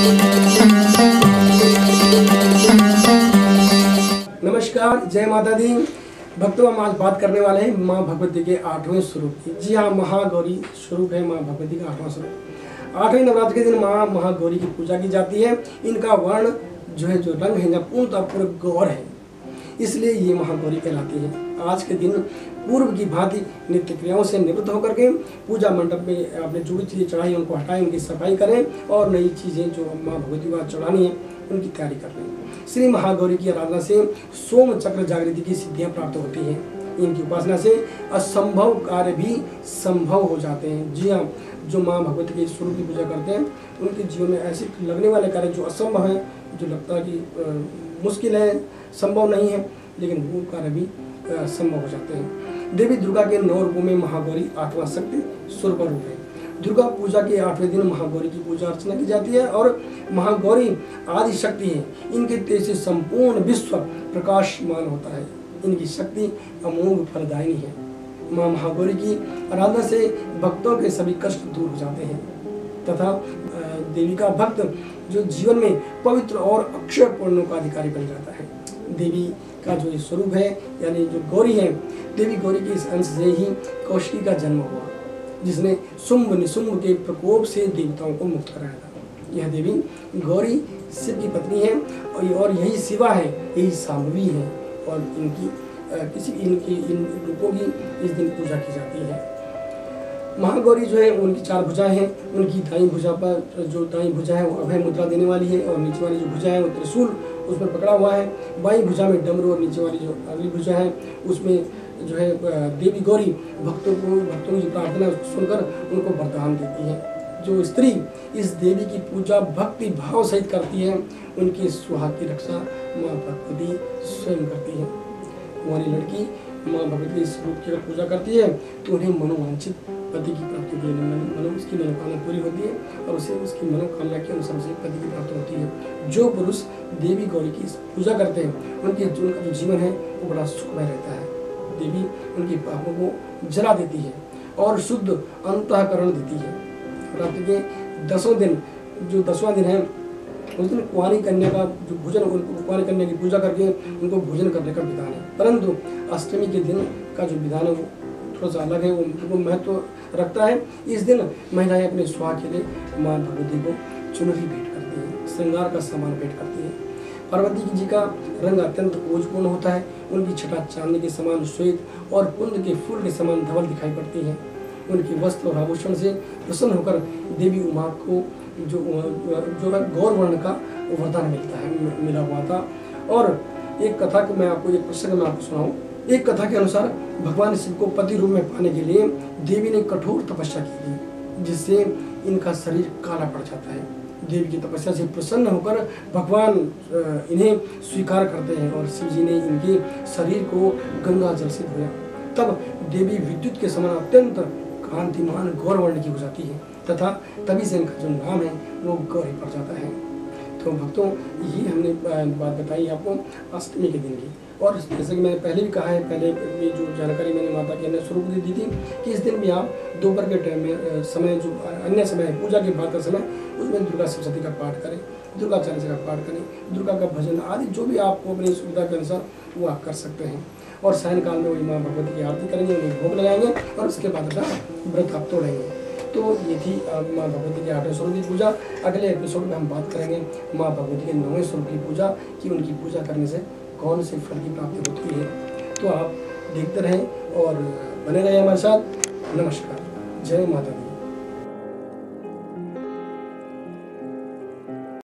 नमस्कार, जय माता दी। भक्तों, हम आज बात करने वाले हैं माँ भगवती के 8वें स्वरूप की। जी हाँ, महागौरी स्वरूप है माँ भगवती का 8वां स्वरूप। 8वें नवरात्र के दिन माँ महागौरी की पूजा की जाती है। इनका वर्ण जो रंग है पूर्णतः पूर्ण गौर है, इसलिए ये महागौरी कहलाती है। आज के दिन पूर्व की भांति नित्य क्रियाओं से निवृत्त होकर के पूजा मंडप में आपने जो भी चीज़ें चढ़ाई उनको हटाएं, उनकी सफाई करें और नई चीज़ें जो माँ भगवती को चढ़ानी है उनकी तैयारी कर लें। श्री महागौरी की आराधना से सोम चक्र जागृति की सिद्धियां प्राप्त होती हैं। इनकी उपासना से असंभव कार्य भी संभव हो जाते हैं। जी हाँ, जो माँ भगवती के स्वरूप की पूजा करते हैं उनके जीवन में ऐसे लगने वाले कार्य जो असंभव है, जो लगता है कि मुश्किल है, संभव नहीं है, लेकिन वो कार्य भी संभव हो जाते हैं। देवी दुर्गा के 9 रूपों में महागौरी 8वां शक्ति स्वरूप रूप है। दुर्गा पूजा के 8वें दिन महागौरी की पूजा अर्चना की जाती है और महागौरी आदि शक्ति है। इनके तेज से संपूर्ण विश्व प्रकाशमान होता है। इनकी शक्ति अमोघ फलदायिनी है। माँ महागौरी की आराधना से भक्तों के सभी कष्ट दूर हो जाते हैं तथा देवी का भक्त जो जीवन में पवित्र और अक्षय पुण्यों का अधिकारी बन जाता है। देवी का जो स्वरूप है यानी जो गौरी है, देवी गौरी के इस अंश से ही कौशिकी का जन्म हुआ, जिसने शुंभ निशुंभ के प्रकोप से देवताओं को मुक्त कराया था। यह देवी गौरी शिव की पत्नी है और यही शिवा है, यही शांभवी है और इन रूपों की इस दिन पूजा की जाती है। महागौरी जो है उनकी 4 भुजाएं हैं। उनकी दाईं भुजा पर जो दाईं भुजा है वो अभय मुद्रा देने वाली है और नीचे वाली जो भुजा है वो त्रिशूल उस पर पकड़ा हुआ है। बाईं भुजा में डमरू और नीचे वाली जो अगली भुजा है उसमें जो है देवी गौरी भक्तों की प्रार्थना सुनकर उनको वरदान देती है। जो स्त्री इस देवी की पूजा भक्ति भाव सहित करती है उनकी सुहाग की रक्षा माँ भगवती स्वयं करती है। हमारी लड़की माँ भगवती के स्वरूप की अगर पूजा करती है तो उन्हें मनोवांछित पति की प्राप्ति होती है। उसकी मनोकामना पूरी होती है और उसे उसकी मनोकामना के अनुसार उसे पति की प्राप्ति होती है। जो पुरुष देवी गौरी की पूजा करते हैं उनके जो जीवन है वो बड़ा सुखमय रहता है। देवी उनके पापों को जला देती है और शुद्ध अंतःकरण देती है। रात्रि के 10वें दिन जो 10वां दिन है उस दिन कुंवारी कन्या का जो भोजन, कुंवारी कन्या की पूजा करके उनको भोजन करने का विधान है। परंतु अष्टमी के दिन का जो विधान है वो थोड़ा सा अलग है, वो महत्व रखता है। इस दिन महिलाएं अपने सुहाग के लिए माँ भगवती को चुनरी भेंट करती हैं, श्रृंगार का सामान भेंट करती हैं। पार्वती जी का रंग अत्यंत ओजपूर्ण होता है। उनकी छटा चांदी के समान श्वेत और कुंद के फूल के समान धवल दिखाई पड़ती है। उनके वस्त्र और आभूषण से प्रसन्न होकर देवी उमा को जो गौर वर्ण का वरदान मिला हुआ था। और एक कथा को मैं आपको, एक प्रसंग में आपको सुनाऊं। एक कथा के अनुसार भगवान शिव को पति रूप में पाने के लिए देवी ने कठोर तपस्या की थी, जिससे इनका शरीर काला पड़ जाता है। देवी की तपस्या से प्रसन्न होकर भगवान इन्हें स्वीकार करते हैं और शिव जी ने इनके शरीर को गंगा जल से धोया। तब देवी विद्युत के समान अत्यंत कांतिमान गौर वर्ण की हो जाती है तथा तभी से इनका जो नाम है वो गौरी पड़ जाता है। तो भक्तों, ये हमने बात बताई आपको अष्टमी के दिन की। और जैसे कि मैंने पहले भी कहा है, पहले ये जो जानकारी मैंने माता के अन्य स्वरूप की दी थी कि इस दिन भी आप दोपहर के टाइम में समय जो अन्य समय है पूजा के बाद का समय, उसमें दुर्गा सप्तशती का पाठ करें, दुर्गा चालीसा का पाठ करें, दुर्गा का भजन आदि जो भी आपको अपनी सुविधा के अनुसार वो आप कर सकते हैं। और सायंकाल में वही माँ भगवती की आरती करेंगे, उन्हें भोग लगाएंगे और उसके बाद अपना व्रत आप तोड़ेंगे। तो ये थी माँ भगवती के 8वें स्वरूप की पूजा। अगले एपिसोड में हम बात करेंगे माँ भगवती के 9वें स्वरूप की पूजा कि उनकी पूजा करने से कौन से फल की प्राप्ति होती है। तो आप देखते रहें और बने रहें हमारे साथ। नमस्कार, जय माता दी।